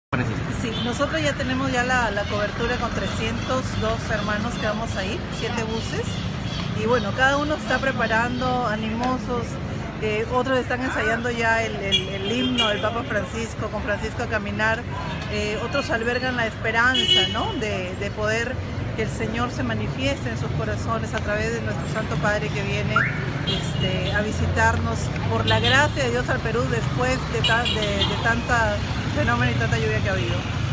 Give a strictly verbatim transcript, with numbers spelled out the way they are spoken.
Francisco. Sí, nosotros ya tenemos ya la, la cobertura con trescientos dos hermanos que vamos a ir, siete buses, y bueno, cada uno está preparando, animosos, eh, otros están ensayando ya el, el, el himno del Papa Francisco, con Francisco a caminar, eh, otros albergan la esperanza, ¿no?, de, de poder que el Señor se manifieste en sus corazones a través de nuestro Santo Padre que viene este, a visitarnos por la gracia de Dios al Perú después de, ta, de, de tanta fenómeno y tanta lluvia que ha habido.